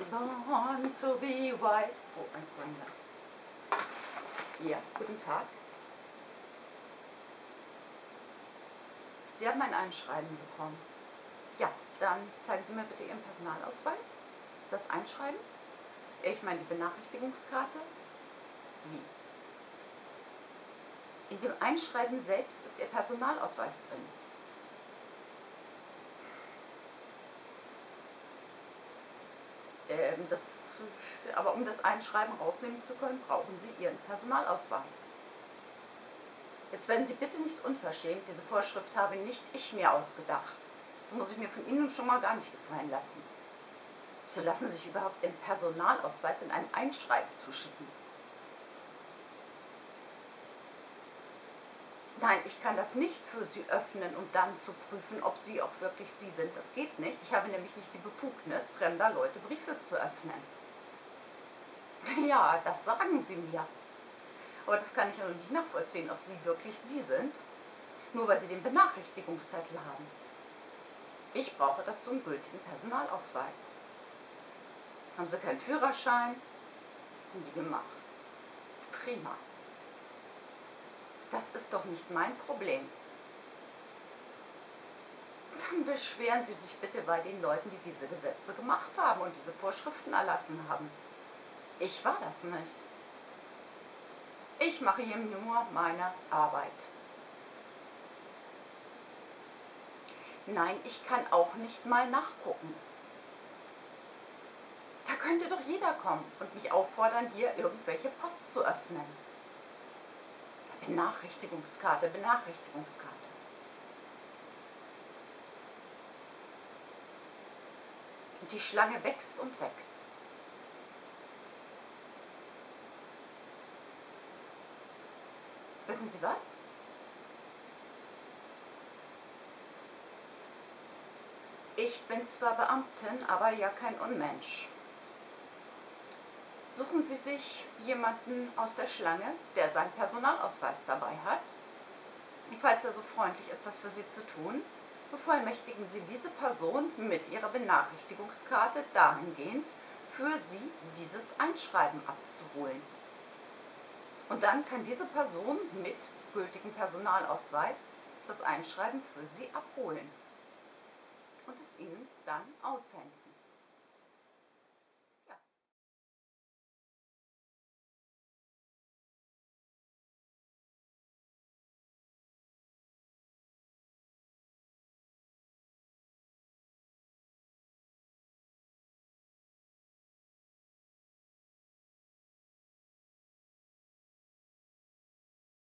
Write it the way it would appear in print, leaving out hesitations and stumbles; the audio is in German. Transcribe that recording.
Born to be white. Oh, ein Wunder. Ja, guten Tag. Sie haben ein Einschreiben bekommen. Ja, dann zeigen Sie mir bitte Ihren Personalausweis. Das Einschreiben? Ich meine die Benachrichtigungskarte. Wie? In dem Einschreiben selbst ist Ihr Personalausweis drin. Aber um das Einschreiben rausnehmen zu können, brauchen Sie Ihren Personalausweis. Jetzt werden Sie bitte nicht unverschämt, diese Vorschrift habe nicht ich mir ausgedacht. Das muss ich mir von Ihnen schon mal gar nicht gefallen lassen. Wieso lassen Sie sich überhaupt Ihren Personalausweis in einem Einschreiben zuschicken? Nein, ich kann das nicht für Sie öffnen, um dann zu prüfen, ob Sie auch wirklich Sie sind. Das geht nicht. Ich habe nämlich nicht die Befugnis, fremder Leute Briefe zu öffnen. Ja, das sagen Sie mir. Aber das kann ich ja noch nicht nachvollziehen, ob Sie wirklich Sie sind, nur weil Sie den Benachrichtigungszettel haben. Ich brauche dazu einen gültigen Personalausweis. Haben Sie keinen Führerschein? Nie gemacht. Prima. Das ist doch nicht mein Problem. Dann beschweren Sie sich bitte bei den Leuten, die diese Gesetze gemacht haben und diese Vorschriften erlassen haben. Ich war das nicht. Ich mache hier nur meine Arbeit. Nein, ich kann auch nicht mal nachgucken. Da könnte doch jeder kommen und mich auffordern, hier irgendwelche Post zu öffnen. Benachrichtigungskarte, Benachrichtigungskarte. Und die Schlange wächst und wächst. Wissen Sie was? Ich bin zwar Beamtin, aber ja kein Unmensch. Suchen Sie sich jemanden aus der Schlange, der seinen Personalausweis dabei hat. Falls er so freundlich ist, das für Sie zu tun, bevollmächtigen Sie diese Person mit ihrer Benachrichtigungskarte dahingehend, für Sie dieses Einschreiben abzuholen. Und dann kann diese Person mit gültigem Personalausweis das Einschreiben für Sie abholen und es Ihnen dann aushändigen.